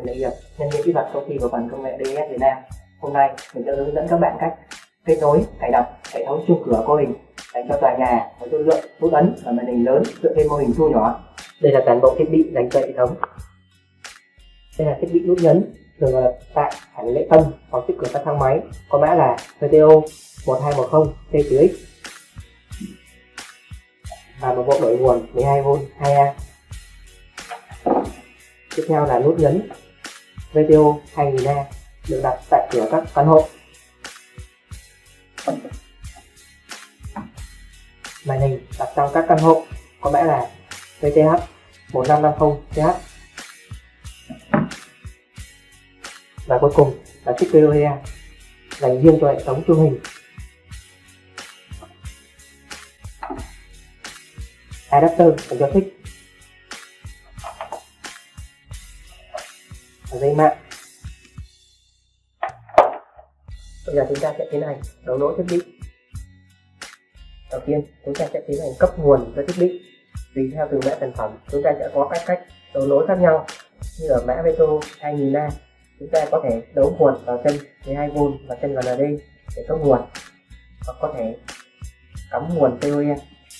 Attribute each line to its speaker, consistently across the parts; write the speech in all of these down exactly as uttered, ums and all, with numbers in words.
Speaker 1: nghề nghiệp nhân viên kỹ thuật công ty cổ phần công nghệ đê ét Việt Nam. Hôm nay mình sẽ hướng dẫn các bạn cách kết nối cài đặt hệ thống chuông cửa vô hình dành cho tòa nhà với dung lượng nút ấn và màn hình lớn dựa trên mô hình chuông nhỏ. Đây là toàn bộ thiết bị dành cho hệ thống. Đây là thiết bị nút nhấn thường là tại phản lệ tâm hoặc trước cửa các thang máy, có mã là vê tê ô một hai một không T chữ X và một bộ đổi nguồn mười hai vôn hai A. Tiếp theo là nút nhấn vê tê ô hai nghìn A được đặt tại cửa các căn hộ. Màn hình đặt trong các căn hộ có mã là vê tê hát một năm năm không T H. Và cuối cùng là chiếc pê o e dành riêng cho hệ thống chuông hình. Adapter dành cho thích và dây mạng. Bây giờ chúng ta sẽ tiến hành đấu nối thiết bị. Đầu tiên chúng ta sẽ tiến hành cấp nguồn cho thiết bị. Tùy theo từng mã sản phẩm chúng ta sẽ có các cách đấu nối khác nhau. Như ở mã vê tê ô hai nghìn A chúng ta có thể đấu nguồn vào chân mười hai vôn và chân giê en đê để cấp nguồn, hoặc có thể cắm nguồn pê o e.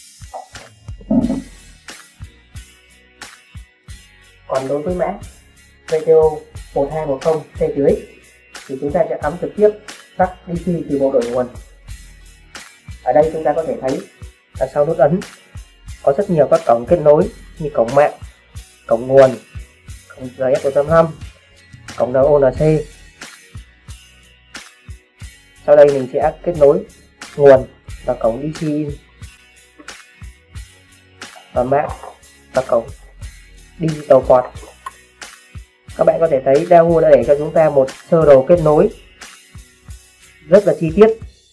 Speaker 1: Còn đối với mã vê tê ô một hai một không T chữ X thì chúng ta sẽ cắm trực tiếp tắt đê xê từ bộ đổi nguồn. Ở đây chúng ta có thể thấy là sau nút ấn có rất nhiều các cổng kết nối như cổng mạng, cổng nguồn, cổng giê ép một chấm năm, cổng en o en xê. Sau đây mình sẽ kết nối nguồn và cổng đê xê in và mạng và cổng digital port. Các bạn có thể thấy Daewoo đã để cho chúng ta một sơ đồ kết nối rất là chi tiết.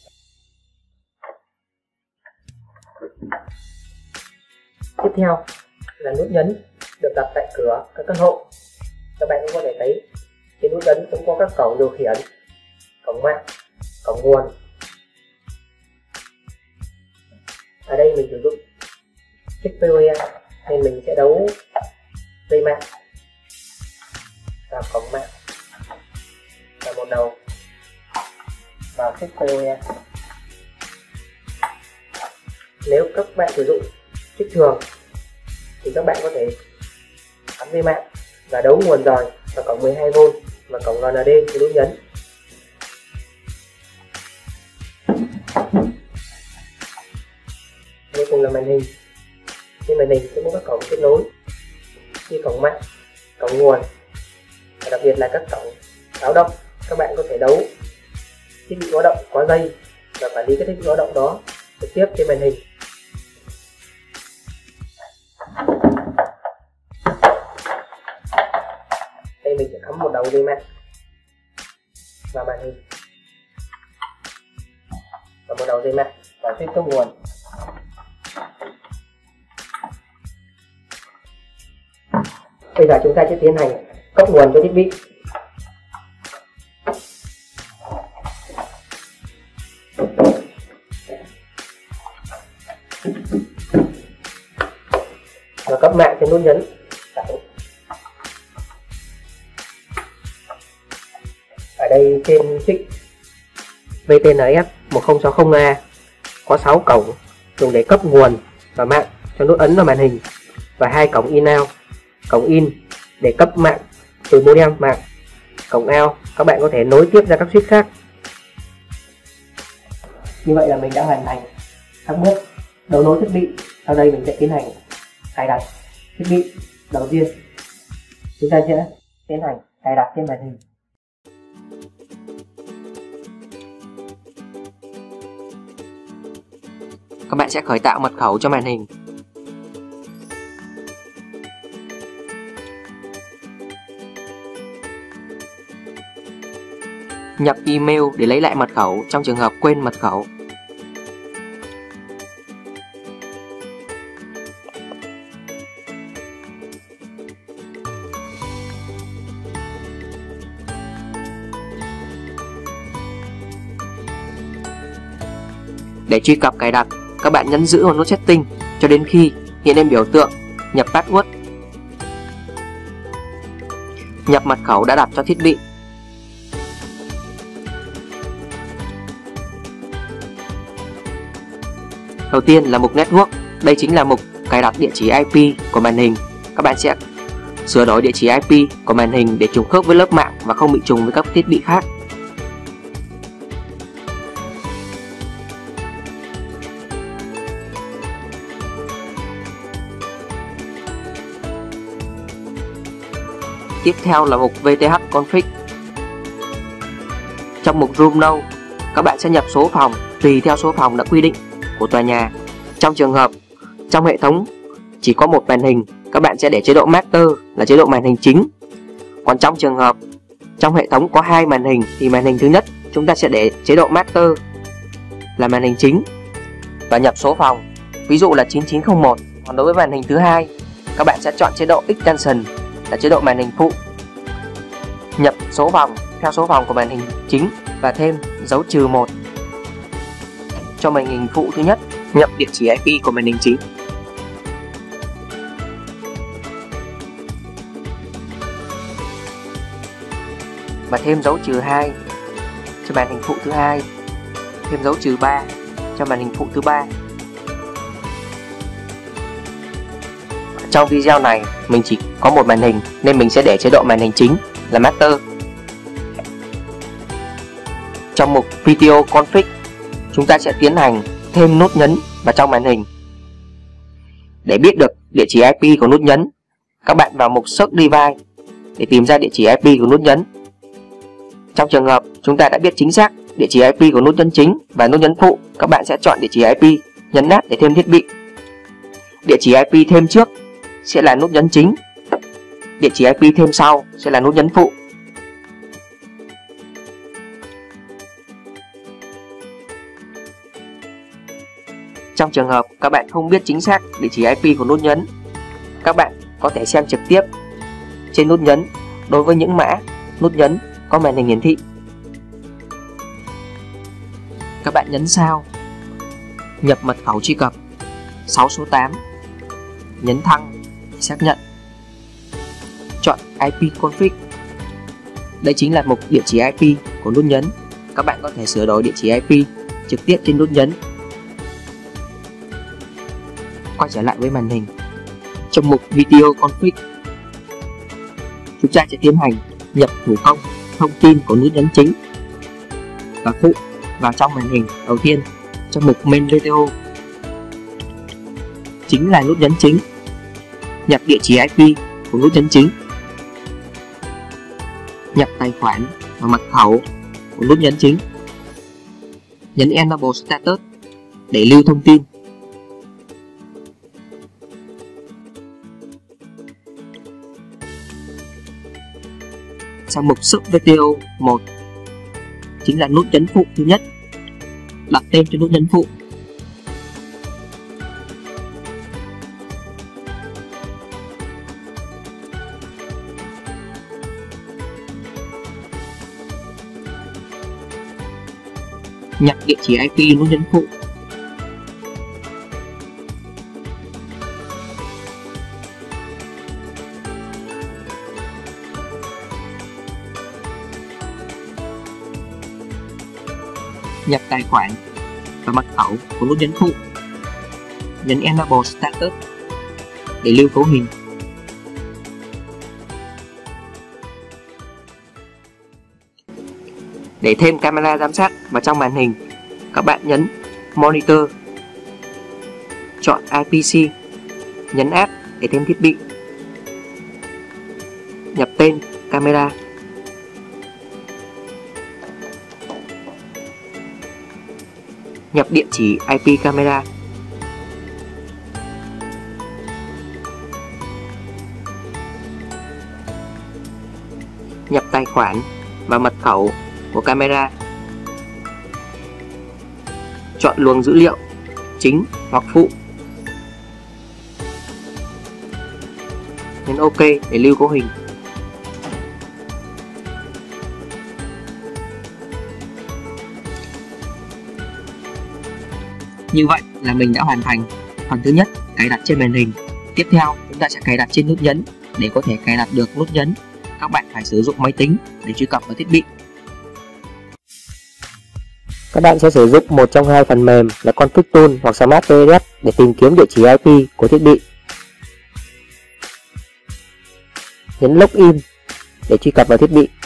Speaker 1: Tiếp theo là nút nhấn được đặt tại cửa các căn hộ. Các bạn cũng có thể thấy trên nút ấn cũng có các cổng điều khiển, cổng mạng, cổng nguồn. Ở đây mình sử dụng chiếc pê o e nên mình sẽ đấu dây mạng vào cổng mạng và một đầu vào chiếc pê o e. Nếu các bạn sử dụng chiếc thường thì các bạn có thể cắm dây mạng và đấu nguồn rồi vào cổng mười hai vôn và cổng giê en đê với nút nhấn. Cuối cùng là màn hình. Trên màn hình cũng có các cổng kết nối như cổng mạng, cổng nguồn và đặc biệt là các cổng báo động. Các bạn có thể đấu thiết bị báo động có dây và quản lý các thiết bị báo động đó trực tiếp trên màn hình. Đây mình sẽ cắm một đầu dây mạng vào màn hình và một đầu dây mạng vào tiếp cấp nguồn. Bây giờ chúng ta sẽ tiến hành cấp nguồn cho thiết bị. Và cấp mạng trên nút nhấn. Ở đây trên chiếc vê tê en ép một không sáu không A có sáu cổng dùng để cấp nguồn và mạng cho nút ấn vào màn hình và hai cổng in out, cổng in để cấp mạng từ modem mạng, cổng out các bạn có thể nối tiếp ra các switch khác. Như vậy là mình đã hoàn thành các bước đấu nối thiết bị. Sau đây mình sẽ tiến hành cài đặt thiết bị. Đầu tiên chúng ta sẽ tiến hành cài đặt trên màn hình.
Speaker 2: Các bạn sẽ khởi tạo mật khẩu cho màn hình. Nhập email để lấy lại mật khẩu trong trường hợp quên mật khẩu. Để truy cập cài đặt, các bạn nhấn giữ vào nút setting cho đến khi hiện lên biểu tượng nhập password. Nhập mật khẩu đã đặt cho thiết bị. Đầu tiên là mục Network. Đây chính là mục cài đặt địa chỉ i pê của màn hình. Các bạn sẽ sửa đổi địa chỉ i pê của màn hình để trùng khớp với lớp mạng và không bị trùng với các thiết bị khác. Tiếp theo là mục vê tê hát config. Trong mục Room Node, các bạn sẽ nhập số phòng tùy theo số phòng đã quy định của tòa nhà. Trong trường hợp trong hệ thống chỉ có một màn hình, các bạn sẽ để chế độ Master là chế độ màn hình chính. Còn trong trường hợp trong hệ thống có hai màn hình thì màn hình thứ nhất chúng ta sẽ để chế độ Master là màn hình chính và nhập số phòng, ví dụ là chín chín không một. Còn đối với màn hình thứ hai, các bạn sẽ chọn chế độ Extension là chế độ màn hình phụ. Nhập số phòng theo số phòng của màn hình chính và thêm dấu trừ một cho màn hình phụ thứ nhất. Nhập địa chỉ i pê của màn hình chính và thêm dấu trừ hai cho màn hình phụ thứ hai, thêm dấu trừ ba cho màn hình phụ thứ ba. Trong video này mình chỉ có một màn hình nên mình sẽ để chế độ màn hình chính là Master. Trong mục Video Config, chúng ta sẽ tiến hành thêm nút nhấn vào trong màn hình. Để biết được địa chỉ i pê của nút nhấn, các bạn vào mục Search Device để tìm ra địa chỉ i pê của nút nhấn. Trong trường hợp chúng ta đã biết chính xác địa chỉ i pê của nút nhấn chính và nút nhấn phụ, các bạn sẽ chọn địa chỉ i pê, nhấn nát để thêm thiết bị. Địa chỉ i pê thêm trước sẽ là nút nhấn chính, địa chỉ i pê thêm sau sẽ là nút nhấn phụ. Trong trường hợp các bạn không biết chính xác địa chỉ i pê của nút nhấn, các bạn có thể xem trực tiếp trên nút nhấn đối với những mã nút nhấn có màn hình hiển thị. Các bạn nhấn sao, nhập mật khẩu truy cập sáu số tám, nhấn thăng để xác nhận, chọn i pê config. Đây chính là mục địa chỉ i pê của nút nhấn. Các bạn có thể sửa đổi địa chỉ i pê trực tiếp trên nút nhấn. Quay trở lại với màn hình. Trong mục Video Config, chúng ta sẽ tiến hành nhập thủ công thông tin của nút nhấn chính và phụ vào trong màn hình. Đầu tiên, trong mục Main Video chính là nút nhấn chính, nhập địa chỉ i pê của nút nhấn chính, nhập tài khoản và mật khẩu của nút nhấn chính, nhấn Enable Status để lưu thông tin. Trong mục Search Video một chính là nút nhấn phụ thứ nhất, đặt tên cho nút nhấn phụ. Nhập địa chỉ i pê nút nhấn phụ. Nhập tài khoản và mật khẩu của nút nhấn phụ, nhấn Enable Status để lưu cấu hình. Để thêm camera giám sát vào trong màn hình, các bạn nhấn Monitor, chọn i pê xê, nhấn Add để thêm thiết bị, nhập tên camera, nhập địa chỉ i pê camera, nhập tài khoản và mật khẩu của camera, chọn luồng dữ liệu chính hoặc phụ, nhấn OK để lưu cấu hình. Như vậy là mình đã hoàn thành phần thứ nhất, cài đặt trên màn hình. Tiếp theo chúng ta sẽ cài đặt trên nút nhấn để có thể cài đặt được nút nhấn các bạn phải sử dụng máy tính để truy cập vào thiết bị. Các bạn sẽ sử dụng một trong hai phần mềm là Config Tool hoặc Smart tê ét để tìm kiếm địa chỉ i pê của thiết bị. Nhấn Login để truy cập vào thiết bị.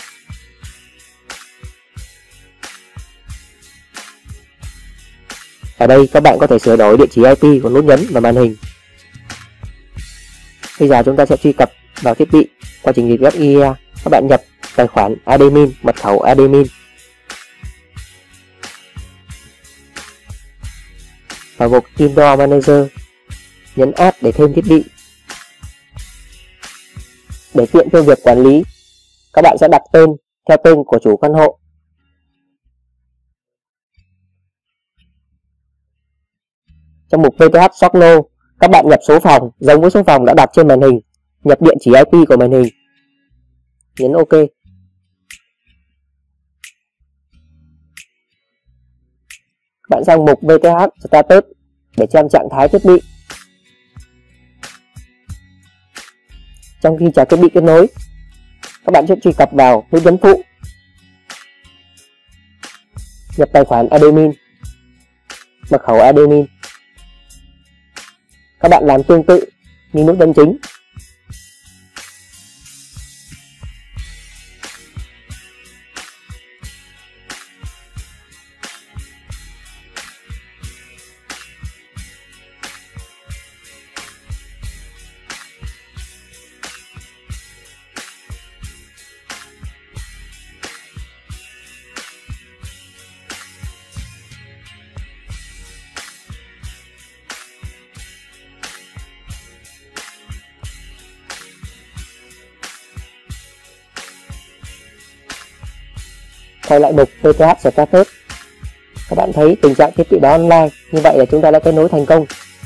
Speaker 2: Ở đây các bạn có thể sửa đổi địa chỉ i pê của nút nhấn vào màn hình. Bây giờ chúng ta sẽ truy cập vào thiết bị qua trình duyệt web i e. Các bạn nhập tài khoản admin, mật khẩu admin. Vào mục Indoor Manager, nhấn Add để thêm thiết bị. Để tiện cho việc quản lý, các bạn sẽ đặt tên theo tên của chủ căn hộ. Trong mục vê tê hát Shop No, các bạn nhập số phòng giống với số phòng đã đặt trên màn hình, nhập địa chỉ i pê của màn hình. Nhấn OK. Các bạn sang mục vê tê hát Status để xem trạng thái thiết bị. Trong khi chờ thiết bị kết nối, các bạn sẽ truy cập vào nút nhấn phụ, nhập tài khoản admin, mật khẩu admin. Các bạn làm tương tự như nút nhấn chính. Quay lại mục vê tê hát Status, các bạn thấy tình trạng thiết bị đó online. Như vậy là chúng ta đã kết nối thành công.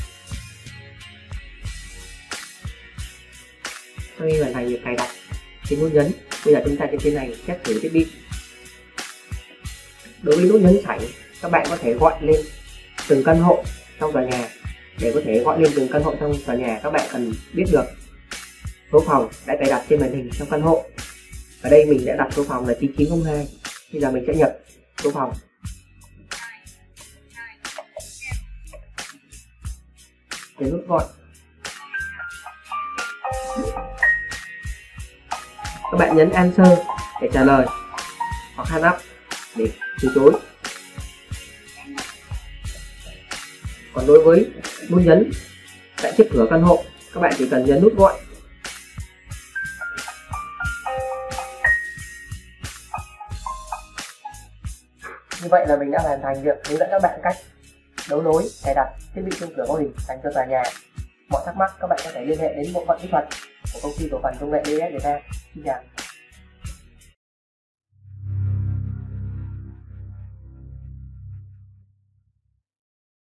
Speaker 1: Sau khi hoàn thành việc cài đặt trên nút nhấn, bây giờ chúng ta sẽ tiến hành test thử thiết bị. Đối với nút nhấn sảnh, các bạn có thể gọi lên từng căn hộ trong tòa nhà. Để có thể gọi lên từng căn hộ trong tòa nhà, các bạn cần biết được số phòng đã cài đặt trên màn hình trong căn hộ. Ở đây mình đã đặt số phòng là chín chín không hai. Bây giờ mình sẽ nhập số phòng. Nhấn nút gọi. Các bạn nhấn Answer để trả lời hoặc Hand Up để từ chối. Còn đối với nút nhấn tại trước cửa căn hộ, các bạn chỉ cần nhấn nút gọi. Như vậy là mình đã hoàn thành việc hướng dẫn các bạn cách đấu nối, cài đặt thiết bị chung cửa mô hình dành cho tòa nhà. Mọi thắc mắc các bạn có thể liên hệ đến bộ phận kỹ thuật của công ty cổ phần công nghệ đê ét Việt Nam. Xin chào.